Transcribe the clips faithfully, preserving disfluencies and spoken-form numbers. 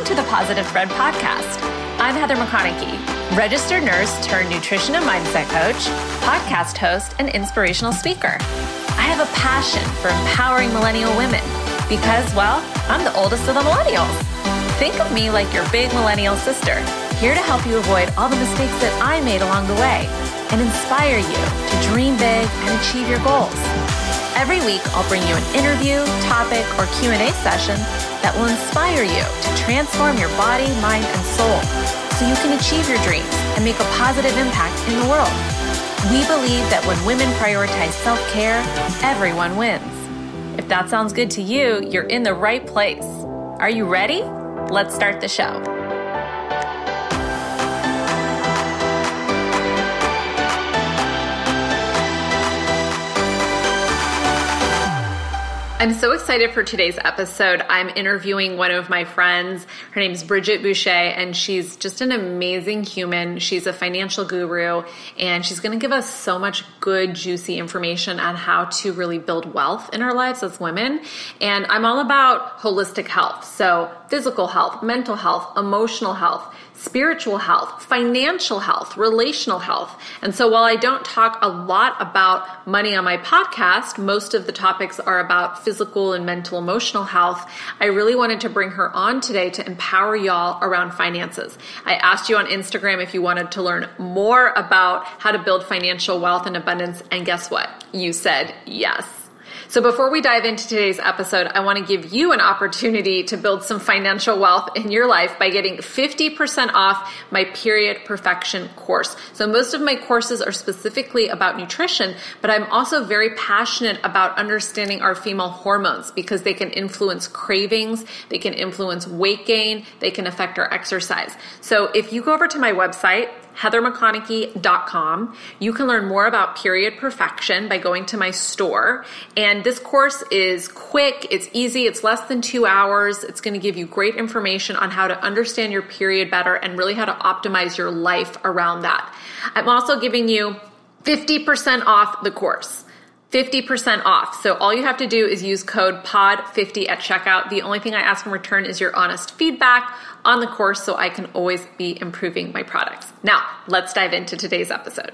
Welcome to the Positive Thread Podcast. I'm Heather McConaughey, registered nurse turned nutrition and mindset coach, podcast host, and inspirational speaker. I have a passion for empowering millennial women because, well, I'm the oldest of the millennials. Think of me like your big millennial sister, here to help you avoid all the mistakes that I made along the way and inspire you to dream big and achieve your goals. Every week, I'll bring you an interview, topic, or Q and A session that will inspire you to transform your body, mind, and soul so you can achieve your dreams and make a positive impact in the world. We believe that when women prioritize self-care, everyone wins. If that sounds good to you, you're in the right place. Are you ready? Let's start the show. I'm so excited for today's episode. I'm interviewing one of my friends. Her name is Bridgette Boucha, and she's just an amazing human. She's a financial guru, and she's going to give us so much good, juicy information on how to really build wealth in our lives as women. And I'm all about holistic health. So physical health, mental health, emotional health, spiritual health, financial health, relational health. And so while I don't talk a lot about money on my podcast, most of the topics are about physical and mental, emotional health. I really wanted to bring her on today to empower y'all around finances. I asked you on Instagram if you wanted to learn more about how to build financial wealth and abundance. And guess what? You said yes. So before we dive into today's episode, I want to give you an opportunity to build some financial wealth in your life by getting fifty percent off my Period Perfection course. So most of my courses are specifically about nutrition, but I'm also very passionate about understanding our female hormones because they can influence cravings, they can influence weight gain, they can affect our exercise. So if you go over to my website, heather mcconaughey dot com. You can learn more about Period Perfection by going to my store. And this course is quick, it's easy, it's less than two hours. It's going to give you great information on how to understand your period better and really how to optimize your life around that. I'm also giving you fifty percent off the course. fifty percent off. So all you have to do is use code P O D fifty at checkout. The only thing I ask in return is your honest feedback on the course so I can always be improving my products. Now, let's dive into today's episode.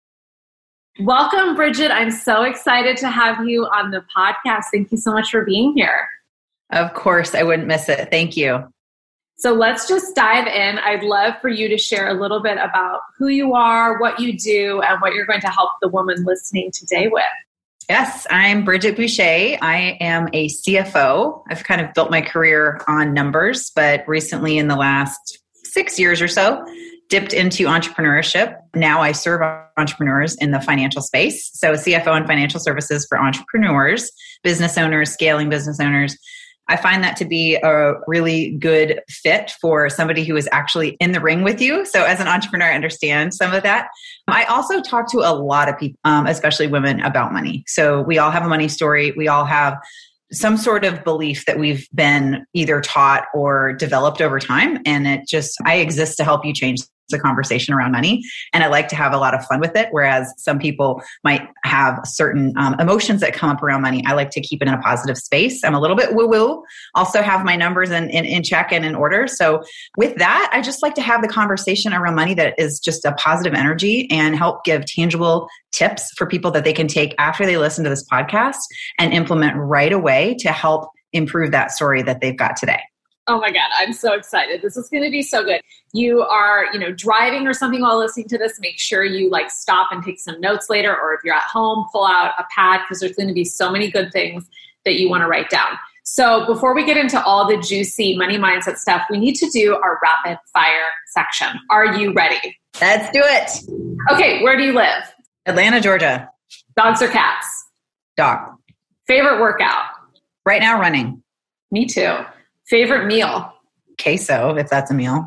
Welcome, Bridgette. I'm so excited to have you on the podcast. Thank you so much for being here. Of course, I wouldn't miss it. Thank you. So let's just dive in. I'd love for you to share a little bit about who you are, what you do, and what you're going to help the woman listening today with. Yes, I'm Bridgette Boucha. I am a C F O. I've kind of built my career on numbers, but recently in the last six years or so, dipped into entrepreneurship. Now I serve entrepreneurs in the financial space. So C F O and financial services for entrepreneurs, business owners, scaling business owners. I find that to be a really good fit for somebody who is actually in the ring with you. So as an entrepreneur, I understand some of that. I also talk to a lot of people, um, especially women, about money. So we all have a money story. We all have some sort of belief that we've been either taught or developed over time. And it just, I exist to help you change the conversation around money. And I like to have a lot of fun with it. Whereas some people might have certain um, emotions that come up around money. I like to keep it in a positive space. I'm a little bit woo-woo, also have my numbers in, in, in check and in order. So with that, I just like to have the conversation around money that is just a positive energy and help give tangible tips for people that they can take after they listen to this podcast and implement right away to help improve that story that they've got today. Oh my God, I'm so excited. This is going to be so good. You are, you know, driving or something while listening to this, make sure you like stop and take some notes later, or if you're at home, pull out a pad because there's going to be so many good things that you want to write down. So before we get into all the juicy money mindset stuff, we need to do our rapid fire section. Are you ready? Let's do it. Okay, where do you live? Atlanta, Georgia. Dogs or cats? Dog. Favorite workout? Right now, running. Me too. Favorite meal? Queso, if that's a meal.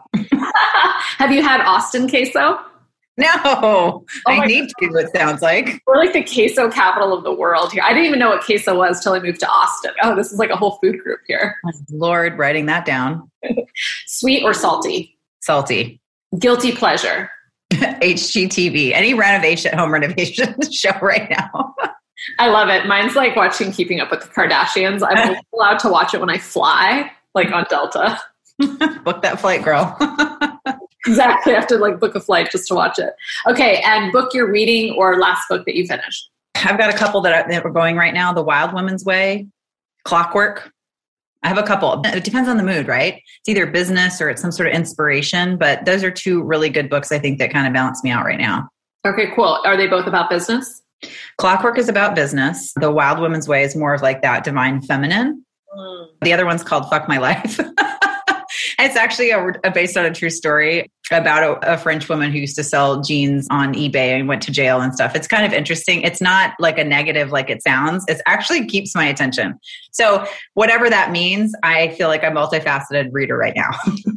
Have you had Austin queso? No, oh I need God. to, it sounds like. We're like the queso capital of the world here. I didn't even know what queso was till I moved to Austin. Oh, this is like a whole food group here. Lord, writing that down. Sweet or salty? Salty. Guilty pleasure? H G T V. Any renovation, home renovation show right now. I love it. Mine's like watching Keeping Up with the Kardashians. I'm allowed to watch it when I fly, like on Delta. Book that flight, girl. Exactly. I have to like book a flight just to watch it. Okay. And book your reading or last book that you finished. I've got a couple that, I, that are going right now. The Wild Woman's Way, Clockwork. I have a couple. It depends on the mood, right? It's either business or it's some sort of inspiration, but those are two really good books, I think, that kind of balance me out right now. Okay, cool. Are they both about business? Clockwork is about business. The Wild Woman's Way is more of like that divine feminine. Mm. The other one's called Fuck My Life. It's actually a, a based on a true story about a, a French woman who used to sell jeans on eBay and went to jail and stuff. It's kind of interesting. It's not like a negative like it sounds. It actually keeps my attention. So whatever that means, I feel like I'm a multifaceted reader right now.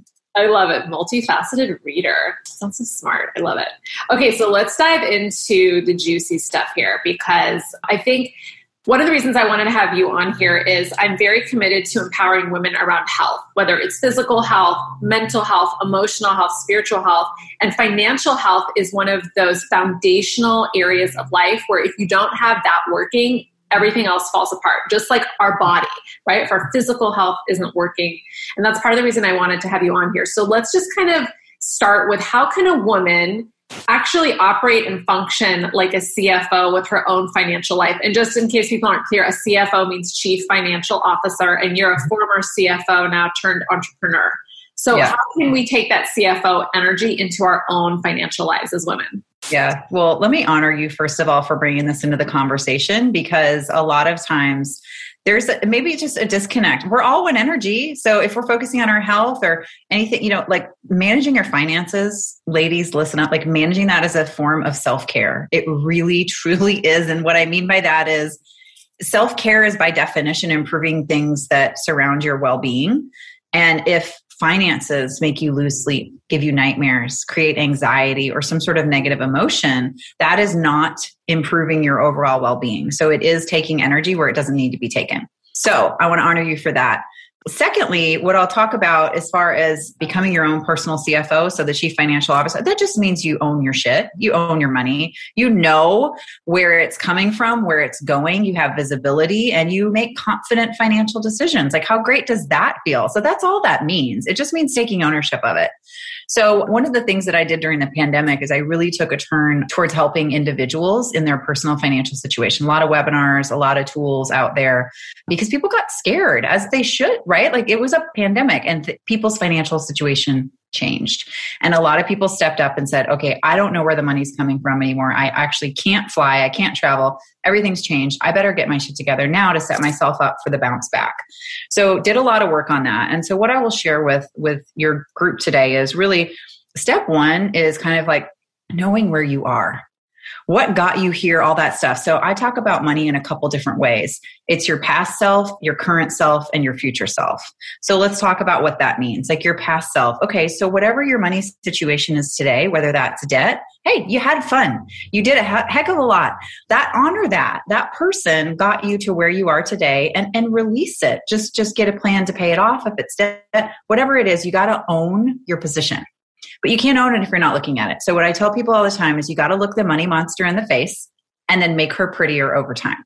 I love it. Multifaceted reader. Sounds so smart. I love it. Okay, so let's dive into the juicy stuff here, because I think one of the reasons I wanted to have you on here is I'm very committed to empowering women around health, whether it's physical health, mental health, emotional health, spiritual health, and financial health is one of those foundational areas of life where if you don't have that working, everything else falls apart, just like our body, right? If our physical health isn't working. And that's part of the reason I wanted to have you on here. So let's just kind of start with how can a woman actually operate and function like a C F O with her own financial life. And just in case people aren't clear, a C F O means Chief Financial Officer, and you're a former C F O now turned entrepreneur. So yeah. How can we take that C F O energy into our own financial lives as women? Yeah. Well, let me honor you, first of all, for bringing this into the conversation, because a lot of times there's a, maybe just a disconnect. We're all one energy. So if we're focusing on our health or anything, you know, like managing your finances, ladies, listen up, like managing that as a form of self-care. It really, truly is. And what I mean by that is self-care is by definition improving things that surround your well-being. And if finances make you lose sleep, give you nightmares, create anxiety or some sort of negative emotion, that is not improving your overall well-being. So it is taking energy where it doesn't need to be taken. So I want to honor you for that. Secondly, what I'll talk about as far as becoming your own personal C F O, so the Chief Financial Officer, that just means you own your shit. You own your money. You know where it's coming from, where it's going. You have visibility and you make confident financial decisions. Like, how great does that feel? So that's all that means. It just means taking ownership of it. So one of the things that I did during the pandemic is I really took a turn towards helping individuals in their personal financial situation. A lot of webinars, a lot of tools out there, because people got scared, as they should, right? Like it was a pandemic and th- people's financial situation changed. And a lot of people stepped up and said, okay, I don't know where the money's coming from anymore. I actually can't fly. I can't travel. Everything's changed. I better get my shit together now to set myself up for the bounce back. So did a lot of work on that. And so what I will share with, with your group today is really step one is kind of like knowing where you are. What got you here, all that stuff. So I talk about money in a couple different ways. It's your past self, your current self, and your future self. So let's talk about what that means. Like your past self. Okay, so whatever your money situation is today, whether that's debt, hey, you had fun. You did a heck of a lot. That honor that. That person got you to where you are today and, and release it. Just, just get a plan to pay it off. If it's debt, whatever it is, you got to own your position. But you can't own it if you're not looking at it. So what I tell people all the time is you got to look the money monster in the face and then make her prettier over time.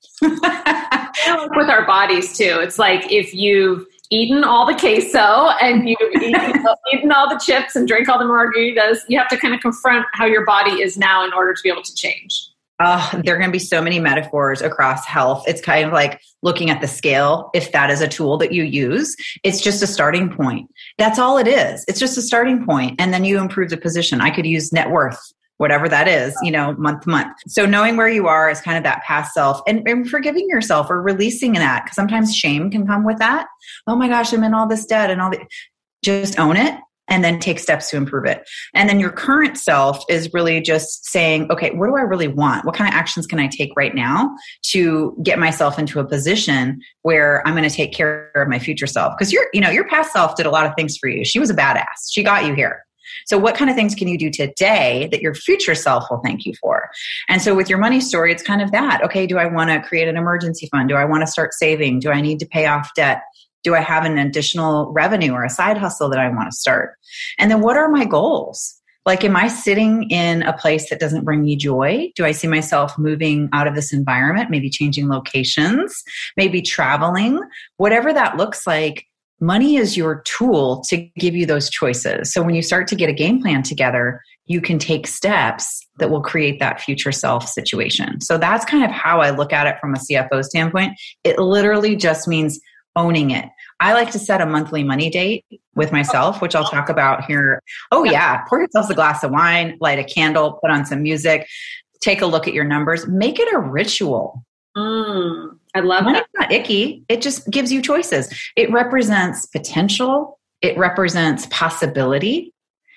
With our bodies too. It's like if you've eaten all the queso and you've eaten, eaten all the chips and drank all the margaritas, you have to kind of confront how your body is now in order to be able to change. Oh, there are going to be so many metaphors across health. It's kind of like looking at the scale. If that is a tool that you use, it's just a starting point. That's all it is. It's just a starting point. And then you improve the position. I could use net worth, whatever that is, you know, month to month. So knowing where you are is kind of that past self and, and forgiving yourself or releasing that. Because sometimes shame can come with that. Oh my gosh, I'm in all this debt and all the, just own it. And then take steps to improve it. And then your current self is really just saying, okay, what do I really want? What kind of actions can I take right now to get myself into a position where I'm going to take care of my future self? Because your, you know, your past self did a lot of things for you. She was a badass. She got you here. So what kind of things can you do today that your future self will thank you for? And so with your money story, it's kind of that. Okay, do I want to create an emergency fund? Do I want to start saving? Do I need to pay off debt? Do I have an additional revenue or a side hustle that I want to start? And then what are my goals? Like, am I sitting in a place that doesn't bring me joy? Do I see myself moving out of this environment, maybe changing locations, maybe traveling? Whatever that looks like, money is your tool to give you those choices. So when you start to get a game plan together, you can take steps that will create that future self situation. So that's kind of how I look at it from a C F O standpoint. It literally just means owning it. I like to set a monthly money date with myself, which I'll talk about here. Oh yeah, pour yourself a glass of wine, light a candle, put on some music, take a look at your numbers, make it a ritual. Mm, I love Money's that. not icky. It just gives you choices. It represents potential. It represents possibility.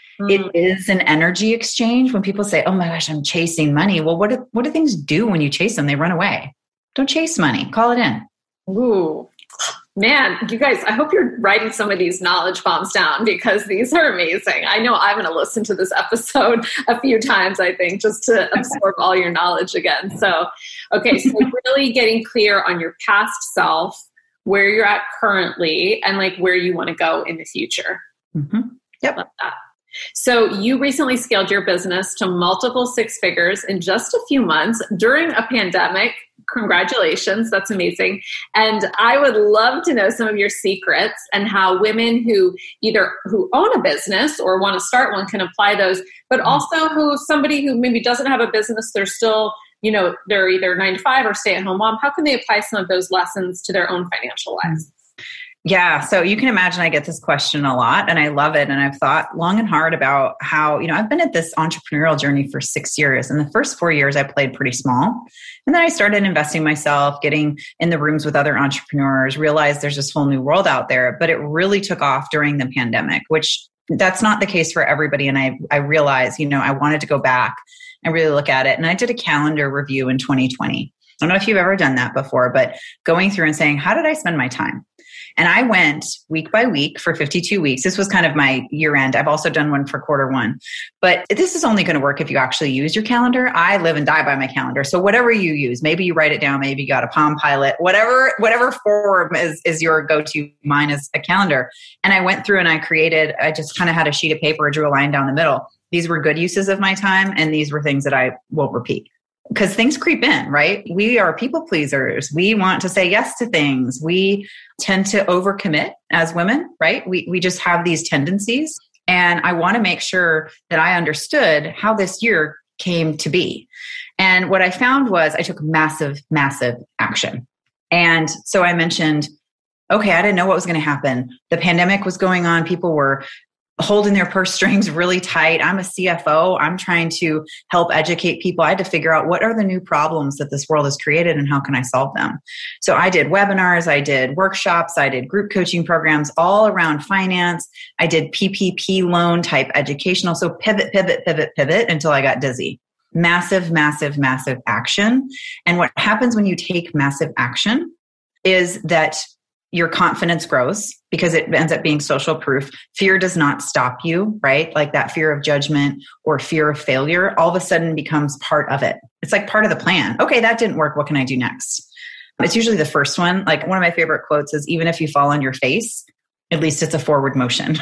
It is an energy exchange. When people say, oh my gosh, I'm chasing money. Well, what do, what do things do when you chase them? They run away. Don't chase money. Call it in. Ooh, man, you guys, I hope you're writing some of these knowledge bombs down because these are amazing. I know I'm going to listen to this episode a few times, I think, just to absorb all your knowledge again. So, okay, so really getting clear on your past self, where you're at currently, and like where you want to go in the future. Mm-hmm. Yep. Love that. So you recently scaled your business to multiple six figures in just a few months during a pandemic. Congratulations. That's amazing. And I would love to know some of your secrets and how women who either who own a business or want to start one can apply those, but also who somebody who maybe doesn't have a business, they're still, you know, they're either nine to five or stay at home mom. How can they apply some of those lessons to their own financial lives? Yeah. So you can imagine I get this question a lot and I love it. And I've thought long and hard about how, you know, I've been at this entrepreneurial journey for six years. And the first four years I played pretty small. And then I started investing myself, getting in the rooms with other entrepreneurs, realized there's this whole new world out there. But it really took off during the pandemic, which that's not the case for everybody. And I, I realized, you know, I wanted to go back and really look at it. And I did a calendar review in twenty twenty. I don't know if you've ever done that before, but going through and saying, how did I spend my time? And I went week by week for fifty-two weeks. This was kind of my year end. I've also done one for quarter one. But this is only going to work if you actually use your calendar. I live and die by my calendar. So whatever you use, maybe you write it down, maybe you got a Palm Pilot, whatever, whatever form is, is your go-to. Mine is a calendar. And I went through and I created, I just kind of had a sheet of paper, drew a line down the middle. These were good uses of my time. And these were things that I won't repeat. Because things creep in, right? We are people pleasers. We want to say yes to things. We tend to overcommit as women, right? We we just have these tendencies. And I want to make sure that I understood how this year came to be. And what I found was I took massive, massive action. And so I mentioned, okay, I didn't know what was going to happen. The pandemic was going on. People were holding their purse strings really tight. I'm a C F O. I'm trying to help educate people. I had to figure out what are the new problems that this world has created and how can I solve them? So I did webinars, I did workshops, I did group coaching programs all around finance. I did P P P loan type educational. So pivot, pivot, pivot, pivot until I got dizzy. Massive, massive, massive action. And what happens when you take massive action is that your confidence grows because it ends up being social proof. Fear does not stop you, right? Like that fear of judgment or fear of failure all of a sudden becomes part of it. It's like part of the plan. Okay, that didn't work. What can I do next? It's usually the first one. Like one of my favorite quotes is, even if you fall on your face, at least it's a forward motion.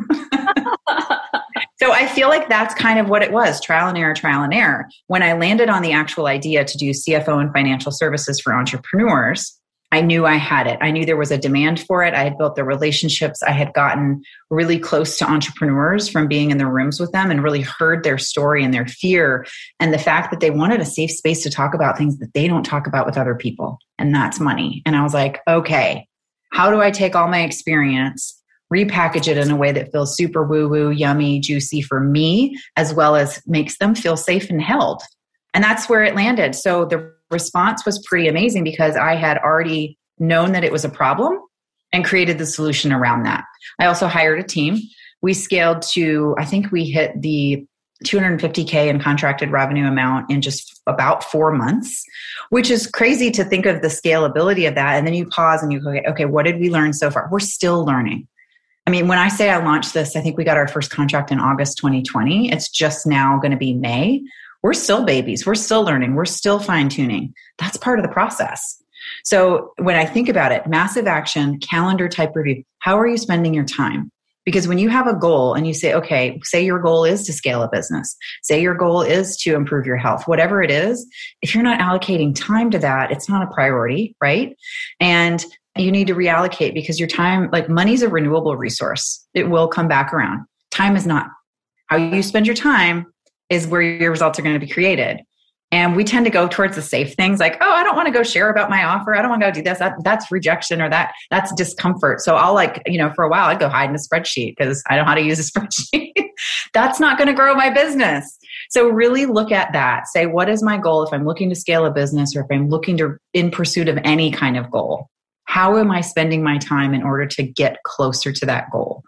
So I feel like that's kind of what it was, trial and error, trial and error. When I landed on the actual idea to do C F O and financial services for entrepreneurs, I knew I had it. I knew there was a demand for it. I had built the relationships. I had gotten really close to entrepreneurs from being in the rooms with them and really heard their story and their fear and the fact that they wanted a safe space to talk about things that they don't talk about with other people. And that's money. And I was like, okay, how do I take all my experience, repackage it in a way that feels super woo-woo, yummy, juicy for me, as well as makes them feel safe and held? And that's where it landed. So the response was pretty amazing because I had already known that it was a problem and created the solution around that. I also hired a team. We scaled to, I think we hit the two hundred fifty K in contracted revenue amount in just about four months, which is crazy to think of the scalability of that. And then you pause and you go, okay, what did we learn so far? We're still learning. I mean, when I say I launched this, I think we got our first contract in August twenty twenty. It's just now going to be May. We're still babies. We're still learning. We're still fine tuning. That's part of the process. So when I think about it, massive action, calendar type review, how are you spending your time? Because when you have a goal and you say, okay, say your goal is to scale a business, say your goal is to improve your health, whatever it is, if you're not allocating time to that, it's not a priority, right? And you need to reallocate because your time, like money's a renewable resource. It will come back around. Time is not. How you spend your time is where your results are going to be created. And we tend to go towards the safe things like, oh, I don't want to go share about my offer. I don't want to go do this. That, that's rejection or that that's discomfort. So I'll like, you know, for a while I'd go hide in a spreadsheet because I know how to use a spreadsheet. That's not going to grow my business. So really look at that. Say, what is my goal if I'm looking to scale a business or if I'm looking to in pursuit of any kind of goal? How am I spending my time in order to get closer to that goal?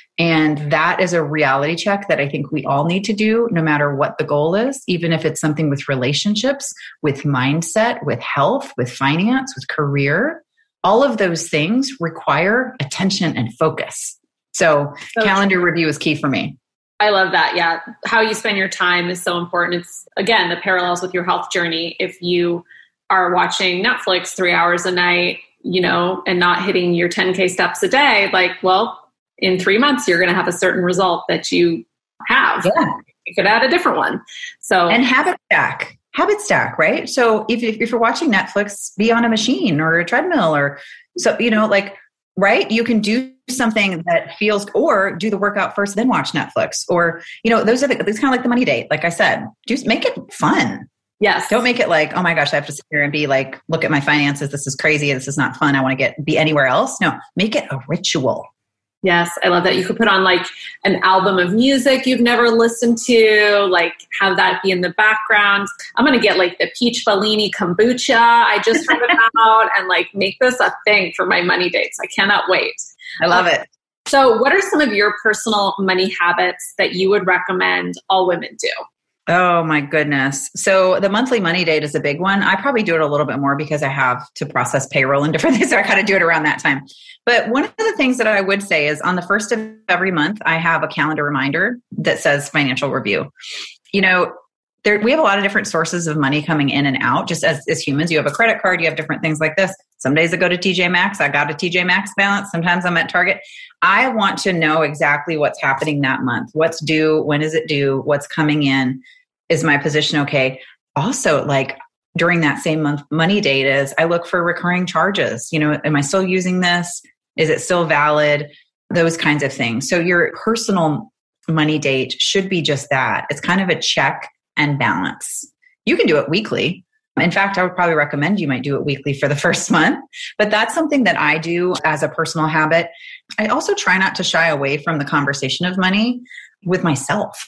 And that is a reality check that I think we all need to do no matter what the goal is, even if it's something with relationships, with mindset, with health, with finance, with career. All of those things require attention and focus. So, so calendar true. Review is key for me. I love that. Yeah. How you spend your time is so important. It's, again, the parallels with your health journey. If you are watching Netflix three hours a night, you know, and not hitting your ten K steps a day, like, well, in three months, you're going to have a certain result that you have. Yeah. You could add a different one. So, and habit stack, habit stack, right? So if, if you're watching Netflix, be on a machine or a treadmill or so, you know, like, right. You can do something that feels, or do the workout first, then watch Netflix or, you know, those are the, it's kind of like the money date. Like I said, just make it fun. Yes. Don't make it like, oh my gosh, I have to sit here and be like, look at my finances. This is crazy. This is not fun. I want to get, be anywhere else. No, make it a ritual. Yes, I love that. You could put on like an album of music you've never listened to, like have that be in the background. I'm going to get like the peach Bellini kombucha I just heard about and like make this a thing for my money dates. I cannot wait. I love it. So what are some of your personal money habits that you would recommend all women do? Oh my goodness. So the monthly money date is a big one. I probably do it a little bit more because I have to process payroll and different things. So I kind of do it around that time. But one of the things that I would say is on the first of every month, I have a calendar reminder that says financial review. You know, there, we have a lot of different sources of money coming in and out. Just as, as humans, you have a credit card, you have different things like this. Some days I go to T J Maxx. I got a T J Maxx balance. Sometimes I'm at Target. I want to know exactly what's happening that month. What's due? When is it due? What's coming in? Is my position okay? Also, like during that same month money date is I look for recurring charges. You know, am I still using this? Is it still valid? Those kinds of things. So your personal money date should be just that. It's kind of a check and balance. You can do it weekly. In fact, I would probably recommend you might do it weekly for the first month, but that's something that I do as a personal habit. I also try not to shy away from the conversation of money with myself.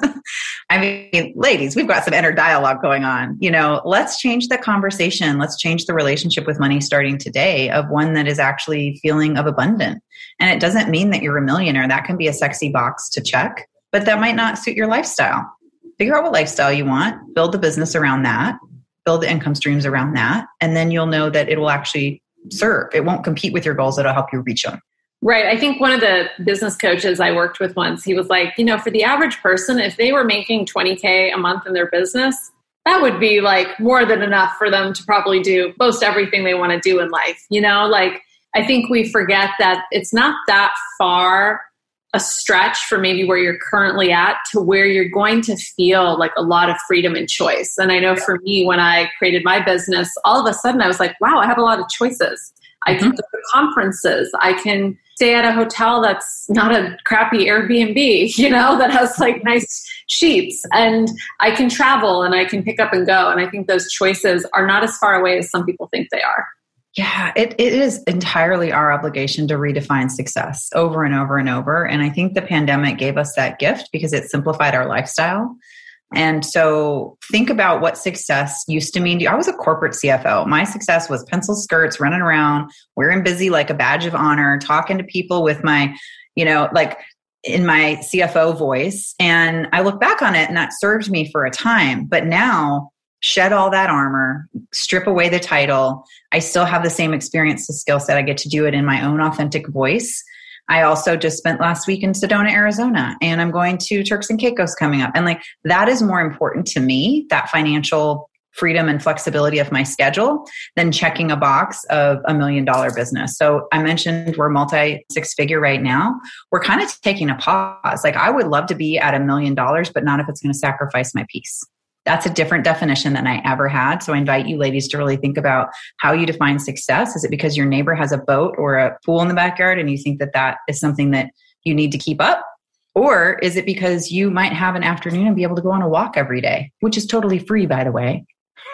I mean, ladies, we've got some inner dialogue going on. You know, let's change the conversation. Let's change the relationship with money starting today of one that is actually feeling of abundant. And it doesn't mean that you're a millionaire. That can be a sexy box to check, but that might not suit your lifestyle. Figure out what lifestyle you want, build the business around that, build the income streams around that, and then you'll know that it will actually serve. It won't compete with your goals. It'll help you reach them. Right. I think one of the business coaches I worked with once, he was like, you know, for the average person, if they were making twenty K a month in their business, that would be like more than enough for them to probably do most everything they want to do in life. You know, like I think we forget that it's not that far a stretch for maybe where you're currently at to where you're going to feel like a lot of freedom and choice. And I know for me, when I created my business, all of a sudden I was like, wow, I have a lot of choices. I can go to conferences. I can stay at a hotel that's not a crappy Airbnb, you know, that has like nice sheets. And I can travel and I can pick up and go. And I think those choices are not as far away as some people think they are. Yeah, it, it is entirely our obligation to redefine success over and over and over. And I think the pandemic gave us that gift because it simplified our lifestyle. And so think about what success used to mean to you. I was a corporate C F O. My success was pencil skirts, running around, wearing busy like a badge of honor, talking to people with my, you know, like in my C F O voice. And I look back on it and that served me for a time. But now shed all that armor, strip away the title. I still have the same experience, the skill set. I get to do it in my own authentic voice. I also just spent last week in Sedona, Arizona, and I'm going to Turks and Caicos coming up. And like, that is more important to me, that financial freedom and flexibility of my schedule, than checking a box of a million dollar business. So I mentioned we're multi six figure right now. We're kind of taking a pause. Like I would love to be at a million dollars, but not if it's going to sacrifice my peace. That's a different definition than I ever had. So I invite you ladies to really think about how you define success. Is it because your neighbor has a boat or a pool in the backyard and you think that that is something that you need to keep up? Or is it because you might have an afternoon and be able to go on a walk every day, which is totally free, by the way.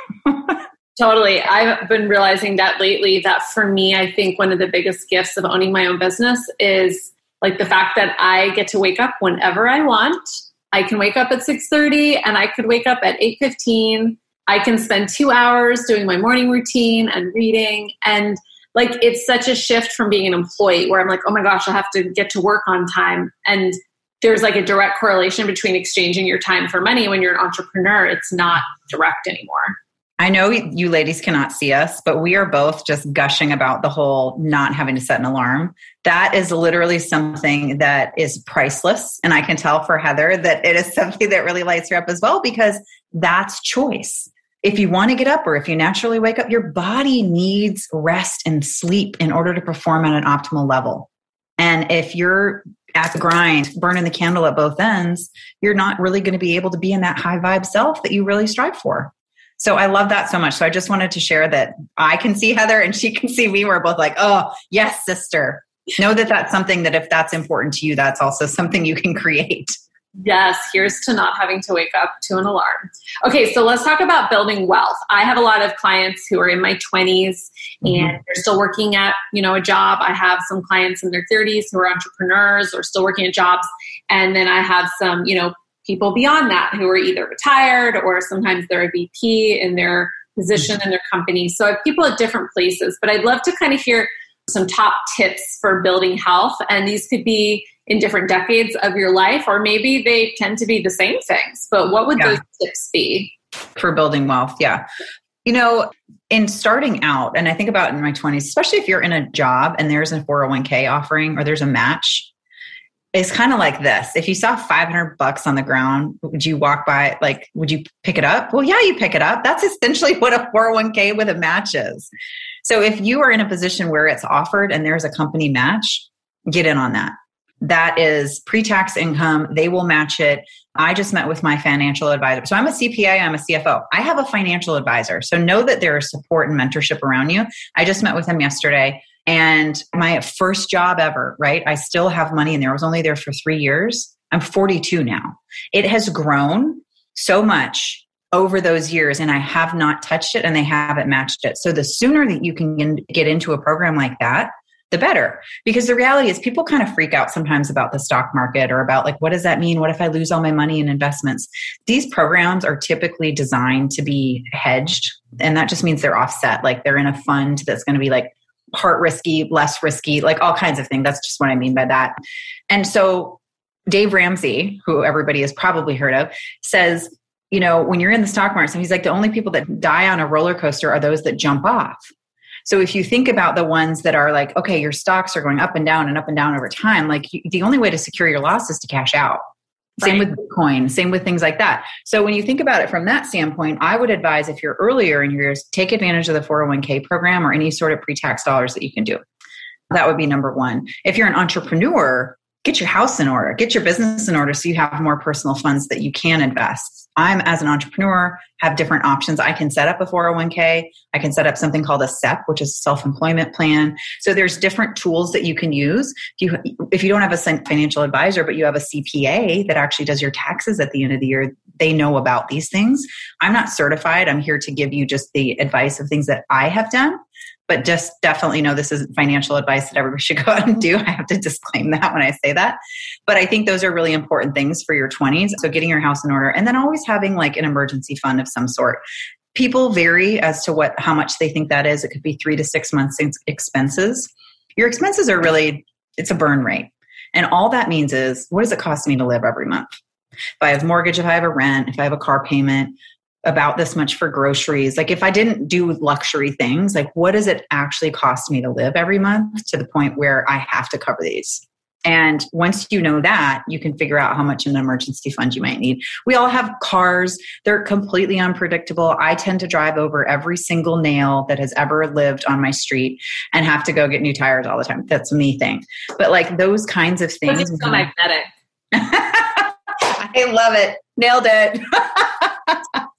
Totally. I've been realizing that lately, that for me, I think one of the biggest gifts of owning my own business is like the fact that I get to wake up whenever I want. I can wake up at six thirty and I could wake up at eight fifteen. I can spend two hours doing my morning routine and reading. And like, it's such a shift from being an employee where I'm like, oh my gosh, I have to get to work on time. And there's like a direct correlation between exchanging your time for money. When you're an entrepreneur, it's not direct anymore. I know you ladies cannot see us, but we are both just gushing about the whole not having to set an alarm. That is literally something that is priceless. And I can tell for Heather that it is something that really lights her up as well, because that's choice. If you want to get up or if you naturally wake up, your body needs rest and sleep in order to perform at an optimal level. And if you're at the grind, burning the candle at both ends, you're not really going to be able to be in that high vibe self that you really strive for. So I love that so much. So I just wanted to share that I can see Heather and she can see me. We're both like, oh, yes, sister. Know that that's something that if that's important to you, that's also something you can create. Yes, here's to not having to wake up to an alarm. Okay, so let's talk about building wealth. I have a lot of clients who are in my twenties mm-hmm. and they're still working at, you know, a job. I have some clients in their thirties who are entrepreneurs or still working at jobs. And then I have some, you know, people beyond that who are either retired or sometimes they're a V P in their position in their company. So I have people at different places, but I'd love to kind of hear some top tips for building health. And these could be in different decades of your life, or maybe they tend to be the same things, but what would yeah. those tips be? For building wealth, yeah. You know, in starting out, and I think about in my twenties, especially if you're in a job and there's a four oh one k offering or there's a match, it's kind of like this. If you saw five hundred bucks on the ground, would you walk by, like, would you pick it up? Well, yeah, you pick it up. That's essentially what a four oh one k with a match is. So if you are in a position where it's offered and there's a company match, get in on that. That is pre-tax income. They will match it. I just met with my financial advisor. So I'm a C P A, I'm a C F O. I have a financial advisor. So know that there is support and mentorship around you. I just met with him yesterday. And my first job ever, right? I still have money in there. I was only there for three years. I'm forty-two now. It has grown so much over those years and I have not touched it and they haven't matched it. So the sooner that you can get into a program like that, the better. Because the reality is people kind of freak out sometimes about the stock market or about like, what does that mean? What if I lose all my money in investments? These programs are typically designed to be hedged. And that just means they're offset. Like they're in a fund that's going to be like part risky, less risky, like all kinds of things. That's just what I mean by that. And so Dave Ramsey, who everybody has probably heard of, says, you know, when you're in the stock market, so he's like, the only people that die on a roller coaster are those that jump off. So if you think about the ones that are like, okay, your stocks are going up and down and up and down over time, like you, the only way to secure your loss is to cash out. Same right. with Bitcoin, same with things like that. So when you think about it from that standpoint, I would advise if you're earlier in your years, take advantage of the four oh one k program or any sort of pre-tax dollars that you can do. That would be number one. If you're an entrepreneur, get your house in order, get your business in order so you have more personal funds that you can invest. I'm, as an entrepreneur, have different options. I can set up a four oh one k. I can set up something called a S E P, which is a self-employment plan. So there's different tools that you can use. If you, if you don't have a financial advisor, but you have a C P A that actually does your taxes at the end of the year, they know about these things. I'm not certified. I'm here to give you just the advice of things that I have done. But just definitely know this isn't financial advice that everybody should go out and do. I have to disclaim that when I say that. But I think those are really important things for your twenties. So getting your house in order and then always having like an emergency fund of some sort. People vary as to what how much they think that is. It could be three to six months expenses. Your expenses are really, it's a burn rate. And all that means is, what does it cost me to live every month? If I have mortgage, if I have a rent, if I have a car payment, about this much for groceries. Like if I didn't do luxury things, like what does it actually cost me to live every month to the point where I have to cover these? And once you know that, you can figure out how much in an emergency fund you might need. We all have cars. They're completely unpredictable. I tend to drive over every single nail that has ever lived on my street and have to go get new tires all the time. That's a me thing. But like those kinds of things. It's so magnetic. I love it. Nailed it.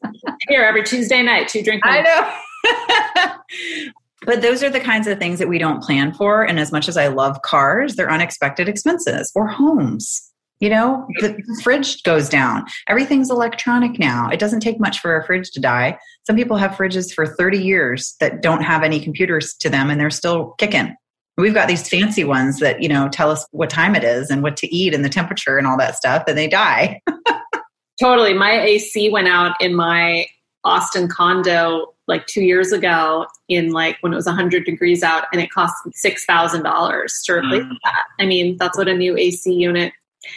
Here every Tuesday night, two drink. I know. But those are the kinds of things that we don't plan for. And as much as I love cars, they're unexpected expenses, or homes. You know, the fridge goes down. Everything's electronic now. It doesn't take much for a fridge to die. Some people have fridges for thirty years that don't have any computers to them and they're still kicking. We've got these fancy ones that, you know, tell us what time it is and what to eat and the temperature and all that stuff, and they die. Totally. My A C went out in my Austin condo like two years ago in like when it was one hundred degrees out, and it cost six thousand dollars to replace mm. that. I mean, that's what a new A C unit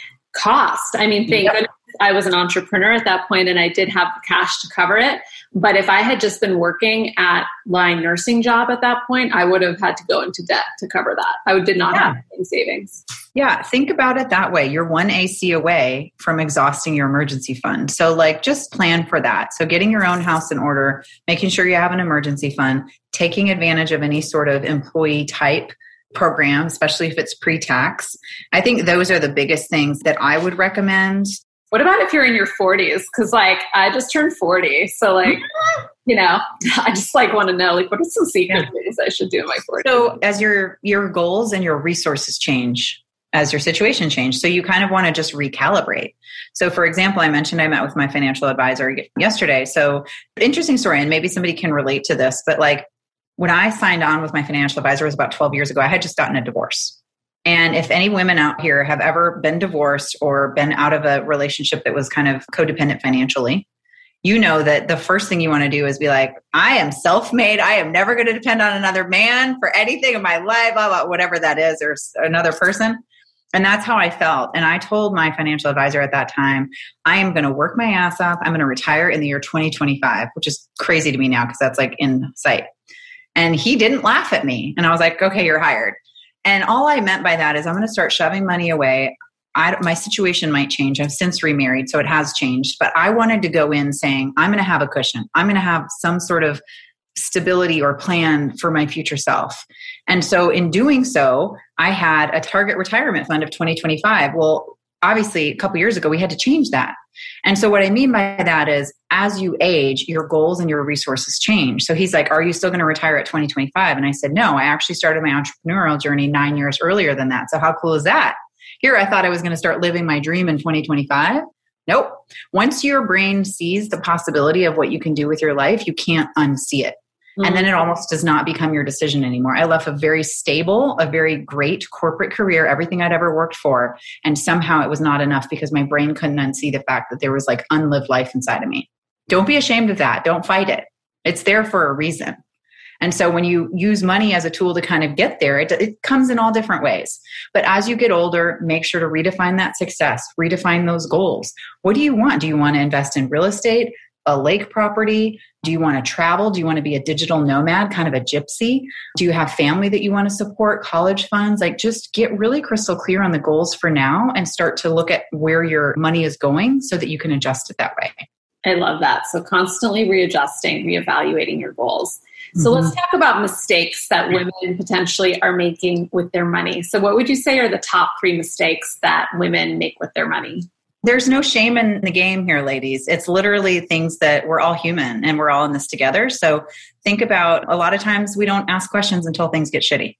cost. I mean, thank yep. goodness I was an entrepreneur at that point and I did have the cash to cover it. But if I had just been working at my nursing job at that point, I would have had to go into debt to cover that. I did not yeah. have any savings. Yeah. Think about it that way. You're one A C away from exhausting your emergency fund. So like just plan for that. So getting your own house in order, making sure you have an emergency fund, taking advantage of any sort of employee type program, especially if it's pre-tax. I think those are the biggest things that I would recommend. What about if you're in your forties? Because like I just turned forty. So like, you know, I just like want to know like what are some secret things I should do in my forties? So as your your goals and your resources change, as your situation change, so you kind of want to just recalibrate. So for example, I mentioned I met with my financial advisor yesterday. So interesting story, and maybe somebody can relate to this, but like when I signed on with my financial advisor, it was about twelve years ago, I had just gotten a divorce. And if any women out here have ever been divorced or been out of a relationship that was kind of codependent financially, you know that the first thing you want to do is be like, I am self-made. I am never going to depend on another man for anything in my life, blah, blah, whatever that is, or another person. And that's how I felt. And I told my financial advisor at that time, I am going to work my ass off. I'm going to retire in the year twenty twenty-five, which is crazy to me now because that's like in sight. And he didn't laugh at me. And I was like, okay, you're hired. And all I meant by that is I'm going to start shoving money away. I, my situation might change. I've since remarried, so it has changed. But I wanted to go in saying, I'm going to have a cushion. I'm going to have some sort of stability or plan for my future self. And so in doing so, I had a target retirement fund of twenty twenty-five. Well, obviously, a couple years ago, we had to change that. And so what I mean by that is as you age, your goals and your resources change. So he's like, are you still going to retire at twenty twenty-five? And I said, no, I actually started my entrepreneurial journey nine years earlier than that. So how cool is that? Here, I thought I was going to start living my dream in twenty twenty-five. Nope. Once your brain sees the possibility of what you can do with your life, you can't unsee it. Mm-hmm. And then it almost does not become your decision anymore. I left a very stable, a very great corporate career, everything I'd ever worked for. And somehow it was not enough because my brain couldn't unsee the fact that there was like unlived life inside of me. Don't be ashamed of that. Don't fight it. It's there for a reason. And so when you use money as a tool to kind of get there, it, it comes in all different ways. But as you get older, make sure to redefine that success, redefine those goals. What do you want? Do you want to invest in real estate, a lake property? Do you want to travel? Do you want to be a digital nomad, kind of a gypsy? Do you have family that you want to support, college funds? Like just get really crystal clear on the goals for now and start to look at where your money is going so that you can adjust it that way. I love that. So constantly readjusting, reevaluating your goals. So mm-hmm. let's talk about mistakes that women potentially are making with their money. So what would you say are the top three mistakes that women make with their money? There's no shame in the game here, ladies. It's literally things that we're all human and we're all in this together. So think about a lot of times we don't ask questions until things get shitty.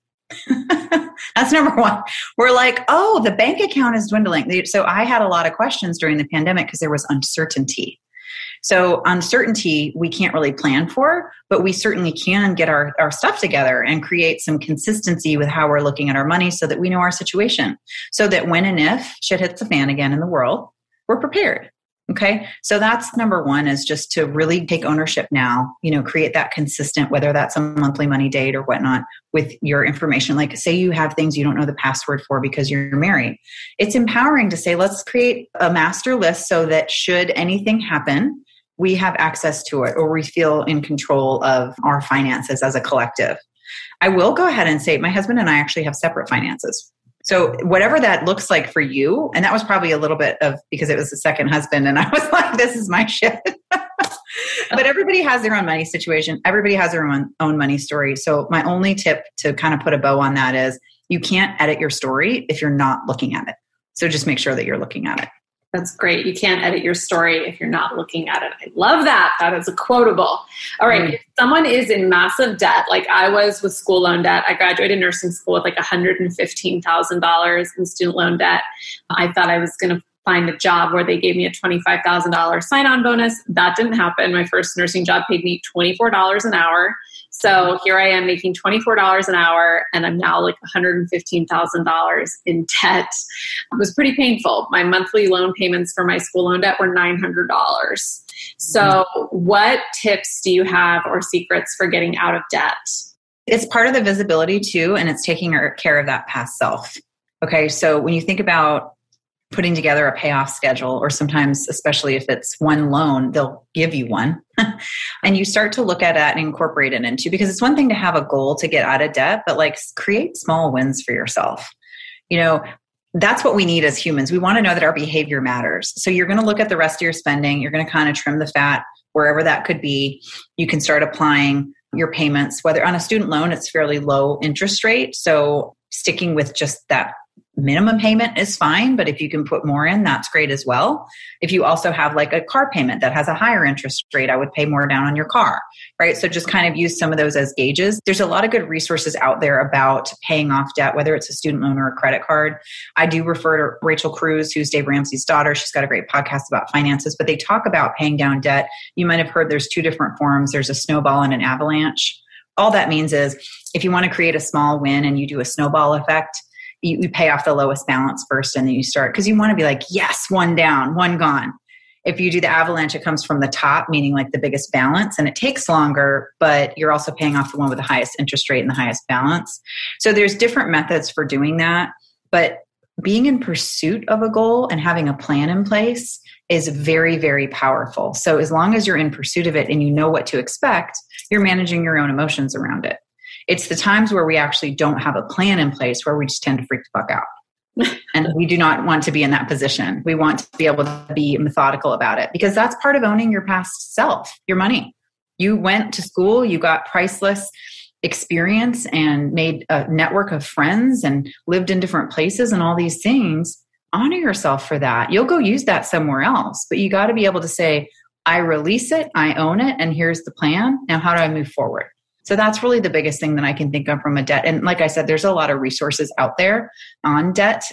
That's number one. We're like, oh, the bank account is dwindling. So I had a lot of questions during the pandemic because there was uncertainty. So uncertainty we can't really plan for, but we certainly can get our, our stuff together and create some consistency with how we're looking at our money so that we know our situation. So that when and if shit hits the fan again in the world, we're prepared. Okay. So that's number one, is just to really take ownership now, you know, create that consistent, whether that's a monthly money date or whatnot, with your information. Like say you have things you don't know the password for because you're married. It's empowering to say, let's create a master list so that should anything happen, we have access to it or we feel in control of our finances as a collective. I will go ahead and say my husband and I actually have separate finances. So whatever that looks like for you, and that was probably a little bit of because it was the second husband and I was like, this is my shit. But everybody has their own money situation. Everybody has their own, own money story. So my only tip to kind of put a bow on that is you can't edit your story if you're not looking at it. So just make sure that you're looking at it. That's great. You can't edit your story if you're not looking at it. I love that. That is a quotable. All right. Mm. If someone is in massive debt, like I was with school loan debt, I graduated nursing school with like one hundred fifteen thousand dollars in student loan debt. I thought I was going to find a job where they gave me a twenty-five thousand dollars sign-on bonus. That didn't happen. My first nursing job paid me twenty-four dollars an hour. So here I am making twenty-four dollars an hour, and I'm now like one hundred fifteen thousand dollars in debt. It was pretty painful. My monthly loan payments for my school loan debt were nine hundred dollars. So mm-hmm. What tips do you have or secrets for getting out of debt? It's part of the visibility too, and it's taking care of that past self. Okay, so when you think about putting together a payoff schedule, or sometimes, especially if it's one loan, they'll give you one. And you start to look at it and incorporate it into, because it's one thing to have a goal to get out of debt, but like create small wins for yourself. You know, that's what we need as humans. We want to know that our behavior matters. So you're going to look at the rest of your spending. You're going to kind of trim the fat wherever that could be. You can start applying your payments, whether on a student loan, it's fairly low interest rate. So sticking with just that minimum payment is fine, but if you can put more in, that's great as well. If you also have like a car payment that has a higher interest rate, I would pay more down on your car, right? So just kind of use some of those as gauges. There's a lot of good resources out there about paying off debt, whether it's a student loan or a credit card. I do refer to Rachel Cruz, who's Dave Ramsey's daughter. She's got a great podcast about finances, but they talk about paying down debt. You might have heard there's two different forms. There's a snowball and an avalanche. All that means is if you want to create a small win and you do a snowball effect, You, you pay off the lowest balance first and then you start, because you want to be like, yes, one down, one gone. If you do the avalanche, it comes from the top, meaning like the biggest balance, and it takes longer, but you're also paying off the one with the highest interest rate and the highest balance. So there's different methods for doing that, but being in pursuit of a goal and having a plan in place is very, very powerful. So as long as you're in pursuit of it and you know what to expect, you're managing your own emotions around it. It's the times where we actually don't have a plan in place where we just tend to freak the fuck out. And we do not want to be in that position. We want to be able to be methodical about it, because that's part of owning your past self, your money. You went to school, you got priceless experience and made a network of friends and lived in different places and all these things. Honor yourself for that. You'll go use that somewhere else, but you got to be able to say, I release it, I own it, and here's the plan. Now, how do I move forward? So that's really the biggest thing that I can think of from a debt. And like I said, there's a lot of resources out there on debt.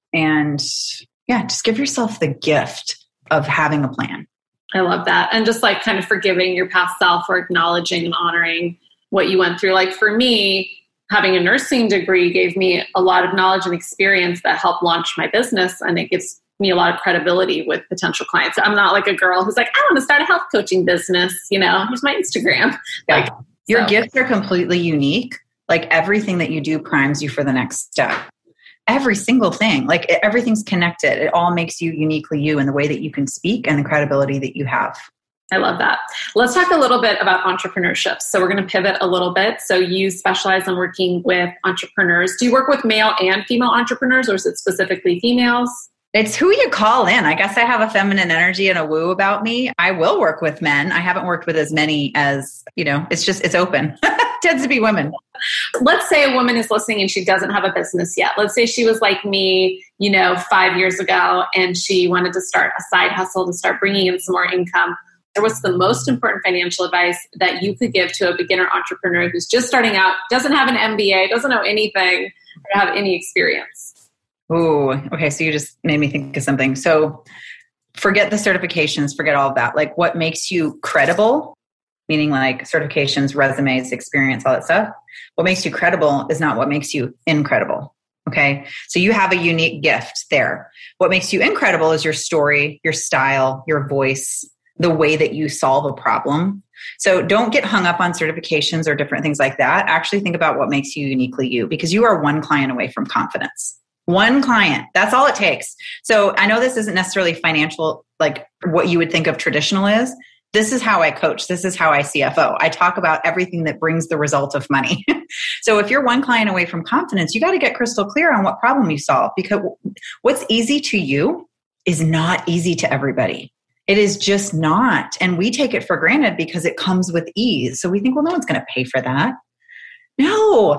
And yeah, just give yourself the gift of having a plan. I love that. And just like kind of forgiving your past self or acknowledging and honoring what you went through. Like for me, having a nursing degree gave me a lot of knowledge and experience that helped launch my business. And it gives me a lot of credibility with potential clients. I'm not like a girl who's like, I want to start a health coaching business. You know, here's my Instagram. Yeah. Like, Your so. gifts are completely unique. Like everything that you do primes you for the next step. Every single thing, like everything's connected. It all makes you uniquely you in the way that you can speak and the credibility that you have. I love that. Let's talk a little bit about entrepreneurship. So we're going to pivot a little bit. So you specialize in working with entrepreneurs. Do you work with male and female entrepreneurs, or is it specifically females? It's who you call in. I guess I have a feminine energy and a woo about me. I will work with men. I haven't worked with as many as, you know, it's just, it's open. It tends to be women. Let's say a woman is listening and she doesn't have a business yet. Let's say she was like me, you know, five years ago, and she wanted to start a side hustle to start bringing in some more income. What's the most important financial advice that you could give to a beginner entrepreneur who's just starting out, doesn't have an M B A, doesn't know anything, or have any experience? Ooh, okay. So you just made me think of something. So forget the certifications, forget all of that. Like what makes you credible, meaning like certifications, resumes, experience, all that stuff. What makes you credible is not what makes you incredible. Okay. So you have a unique gift there. What makes you incredible is your story, your style, your voice, the way that you solve a problem. So don't get hung up on certifications or different things like that. Actually think about what makes you uniquely you, because you are one client away from confidence. One client. That's all it takes. So I know this isn't necessarily financial, like what you would think of traditional is. This is how I coach. This is how I C F O. I talk about everything that brings the result of money. So if you're one client away from confidence, you got to get crystal clear on what problem you solve, because what's easy to you is not easy to everybody. It is just not. And we take it for granted because it comes with ease. So we think, well, no one's going to pay for that. No.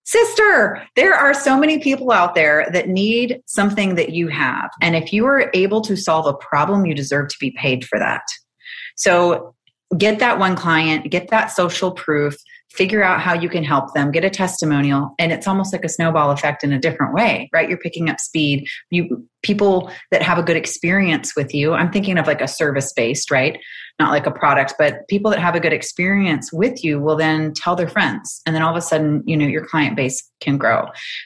Sister, there are so many people out there that need something that you have. And if you are able to solve a problem, you deserve to be paid for that. So get that one client, get that social proof, figure out how you can help them, get a testimonial. And it's almost like a snowball effect in a different way, right? You're picking up speed. You people that have a good experience with you. I'm thinking of like a service-based, right? Not like a product, but people that have a good experience with you will then tell their friends. And then all of a sudden, you know, your client base can grow.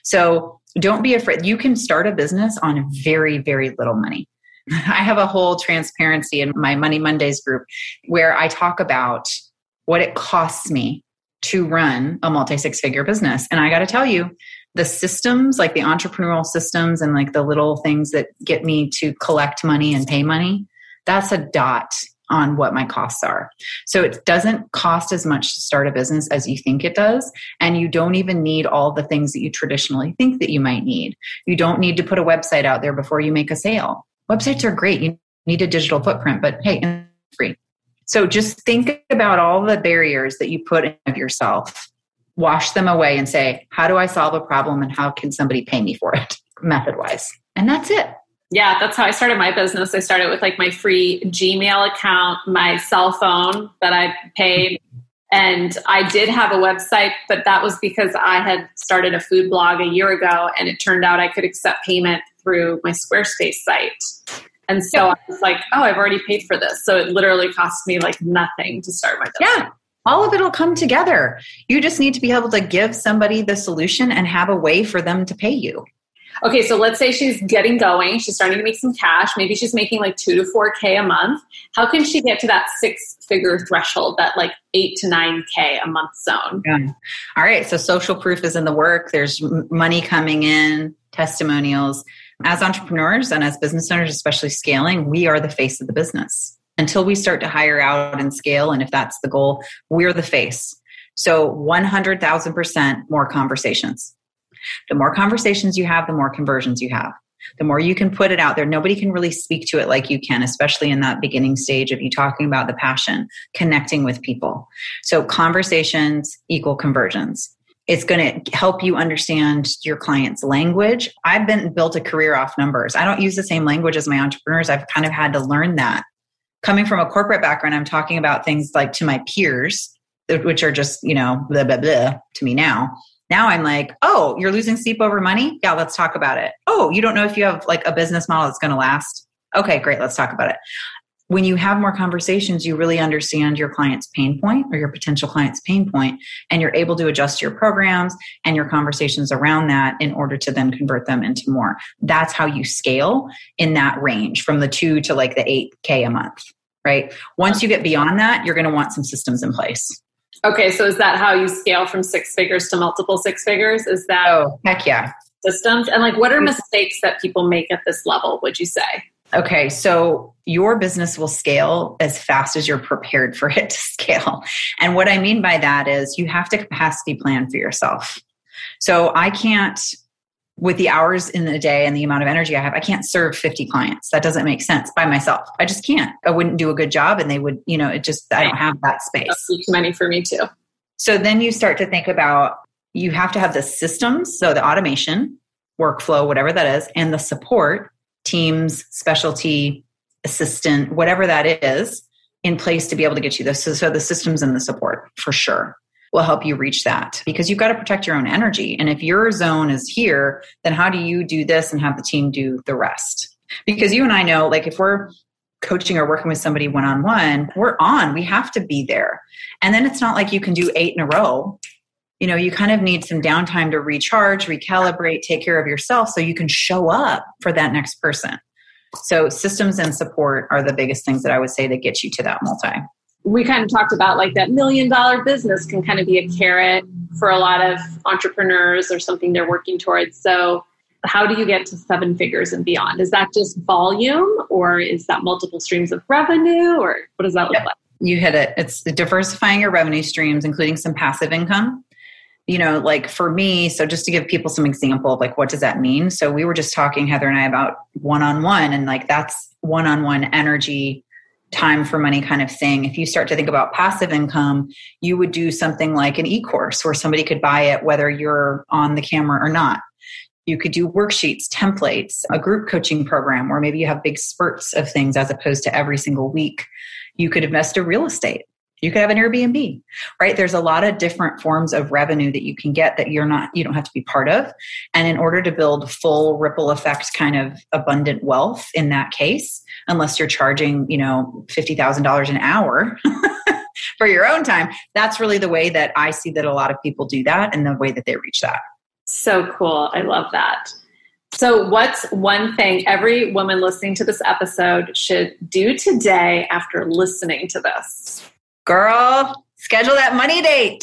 So don't be afraid. You can start a business on very, very little money. I have a whole transparency in my Money Mondays group where I talk about what it costs me to run a multi six figure business. And I got to tell you, the systems, like the entrepreneurial systems and like the little things that get me to collect money and pay money, that's a dot on what my costs are. So it doesn't cost as much to start a business as you think it does. And you don't even need all the things that you traditionally think that you might need. You don't need to put a website out there before you make a sale. Websites are great. You need a digital footprint, but hey, it's free. So just think about all the barriers that you put in of yourself, wash them away and say, how do I solve a problem and how can somebody pay me for it method-wise? And that's it. Yeah, that's how I started my business. I started with like my free Gmail account, my cell phone that I paid. And I did have a website, but that was because I had started a food blog a year ago and it turned out I could accept payment through my Squarespace site. And so I was like, oh, I've already paid for this. So it literally cost me like nothing to start my business. Yeah. All of it will come together. You just need to be able to give somebody the solution and have a way for them to pay you. Okay, so let's say she's getting going. She's starting to make some cash. Maybe she's making like two to four K a month. How can she get to that six-figure threshold, that like eight to nine K a month zone? Yeah. All right, so social proof is in the work. There's money coming in, testimonials. As entrepreneurs and as business owners, especially scaling, we are the face of the business. Until we start to hire out and scale, and if that's the goal, we're the face. So one hundred thousand percent more conversations. The more conversations you have, the more conversions you have. The more you can put it out there. Nobody can really speak to it like you can, especially in that beginning stage of you talking about the passion, connecting with people. So conversations equal conversions. It's going to help you understand your client's language. I've been built a career off numbers. I don't use the same language as my entrepreneurs. I've kind of had to learn that. Coming from a corporate background, I'm talking about things like to my peers, which are just, you know, blah, blah, blah to me now. Now I'm like, oh, you're losing sleep over money? Yeah, let's talk about it. Oh, you don't know if you have like a business model that's going to last? Okay, great. Let's talk about it. When you have more conversations, you really understand your client's pain point or your potential client's pain point, and you're able to adjust your programs and your conversations around that in order to then convert them into more. That's how you scale in that range from the two to like the eight K a month, right? Once you get beyond that, you're going to want some systems in place. Okay, so is that how you scale from six figures to multiple six figures? Is that oh, heck yeah. systems? And like, what are mistakes that people make at this level, would you say? Okay, so your business will scale as fast as you're prepared for it to scale. And what I mean by that is you have to capacity plan for yourself. So I can't, with the hours in the day and the amount of energy I have, I can't serve fifty clients. That doesn't make sense by myself. I just can't. I wouldn't do a good job and they would, you know, it just, I don't have that space. That's too many for me too. So then you start to think about, you have to have the systems, so the automation, workflow, whatever that is, and the support, teams, specialty, assistant, whatever that is, in place to be able to get you this. So, so the systems and the support for sure will help you reach that, because you've got to protect your own energy. And if your zone is here, then how do you do this and have the team do the rest? Because you and I know, like if we're coaching or working with somebody one-on-one, we're on, we have to be there. And then it's not like you can do eight in a row. You know, you kind of need some downtime to recharge, recalibrate, take care of yourself so you can show up for that next person. So systems and support are the biggest things that I would say that get you to that multi. We kind of talked about like that million dollar business can kind of be a carrot for a lot of entrepreneurs or something they're working towards. So how do you get to seven figures and beyond? Is that just volume, or is that multiple streams of revenue, or what does that look yep. like? You hit it. It's diversifying your revenue streams, including some passive income. You know, like for me, so just to give people some example of like, what does that mean? So we were just talking, Heather and I, about one-on-one, and like that's one-on-one energy time for money kind of thing. If you start to think about passive income, you would do something like an e-course where somebody could buy it whether you're on the camera or not. You could do worksheets, templates, a group coaching program where maybe you have big spurts of things as opposed to every single week. You could invest in real estate. You could have an Airbnb, right? There's a lot of different forms of revenue that you can get that you're not, you don't have to be part of. And in order to build full ripple effect kind of abundant wealth in that case, unless you're charging, you know, fifty thousand dollars an hour for your own time, that's really the way that I see that a lot of people do that and the way that they reach that. So cool. I love that. So what's one thing every woman listening to this episode should do today after listening to this? Girl, schedule that money date.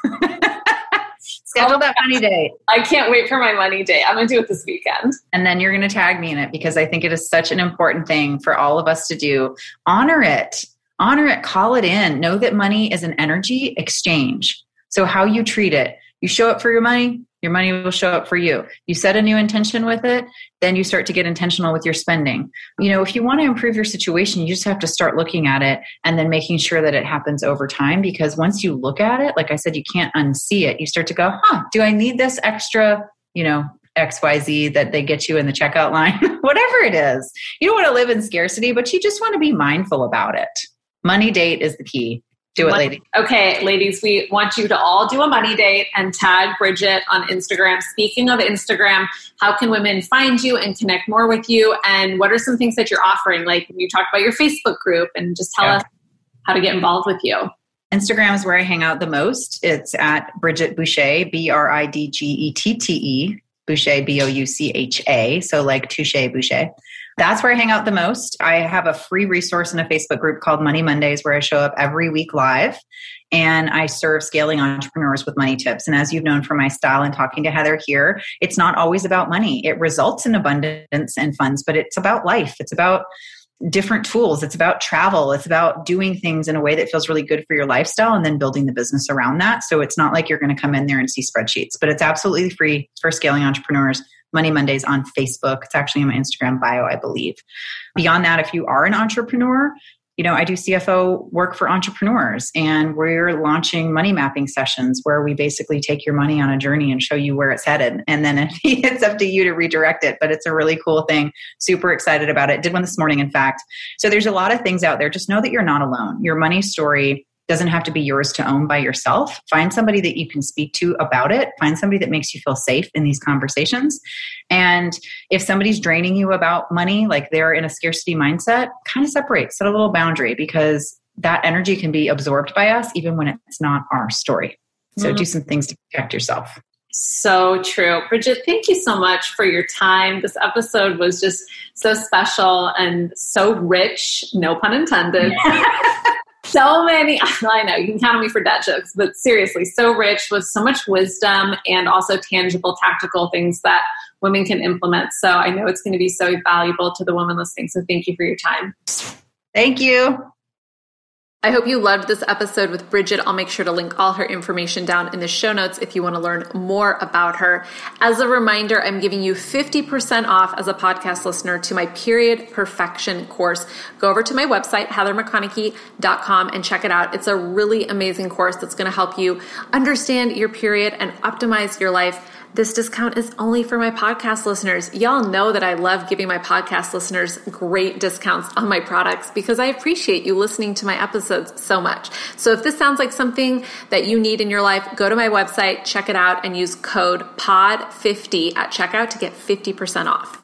Schedule that money date. I can't wait for my money date. I'm going to do it this weekend. And then you're going to tag me in it because I think it is such an important thing for all of us to do. Honor it. Honor it. Call it in. Know that money is an energy exchange. So how you treat it, you show up for your money, your money will show up for you. You set a new intention with it, then you start to get intentional with your spending. You know, if you want to improve your situation, you just have to start looking at it and then making sure that it happens over time. Because once you look at it, like I said, you can't unsee it. You start to go, huh, do I need this extra, you know, X Y Z that they get you in the checkout line? Whatever it is. You don't want to live in scarcity, but you just want to be mindful about it. Money date is the key. Do it, lady. Okay, ladies, we want you to all do a money date and tag Bridgette on Instagram. Speaking of Instagram, how can women find you and connect more with you? And what are some things that you're offering? Like you talk about your Facebook group and just tell yeah. us how to get involved with you. Instagram is where I hang out the most. It's at Bridgette Boucha, B R I D G E T T E, Boucha, B O U C H A. So like touche Boucher. That's where I hang out the most. I have a free resource in a Facebook group called Money Mondays where I show up every week live and I serve scaling entrepreneurs with money tips. And as you've known from my style and talking to Heather here, it's not always about money. It results in abundance and funds, but it's about life. It's about different tools. It's about travel. It's about doing things in a way that feels really good for your lifestyle and then building the business around that. So it's not like you're going to come in there and see spreadsheets, but it's absolutely free for scaling entrepreneurs. Money Mondays on Facebook. It's actually in my Instagram bio, I believe. Beyond that, if you are an entrepreneur, you know, I do C F O work for entrepreneurs and we're launching money mapping sessions where we basically take your money on a journey and show you where it's headed. And then it's up to you to redirect it. But it's a really cool thing. Super excited about it. Did one this morning, in fact. So there's a lot of things out there. Just know that you're not alone. Your money story doesn't have to be yours to own by yourself. Find somebody that you can speak to about it. Find somebody that makes you feel safe in these conversations. And if somebody's draining you about money, like they're in a scarcity mindset, kind of separate, set a little boundary because that energy can be absorbed by us even when it's not our story. So mm-hmm. do some things to protect yourself. So true. Bridgette, thank you so much for your time. This episode was just so special and so rich, no pun intended. So many, I know you can count on me for dad jokes, but seriously, so rich with so much wisdom and also tangible, tactical things that women can implement. So I know it's going to be so valuable to the woman listening. So thank you for your time. Thank you. I hope you loved this episode with Bridgette. I'll make sure to link all her information down in the show notes if you want to learn more about her. As a reminder, I'm giving you fifty percent off as a podcast listener to my Period Perfection course. Go over to my website, heather mcconaughey dot com, and check it out. It's a really amazing course that's going to help you understand your period and optimize your life. This discount is only for my podcast listeners. Y'all know that I love giving my podcast listeners great discounts on my products because I appreciate you listening to my episodes so much. So if this sounds like something that you need in your life, go to my website, check it out, and use code P O D fifty at checkout to get fifty percent off.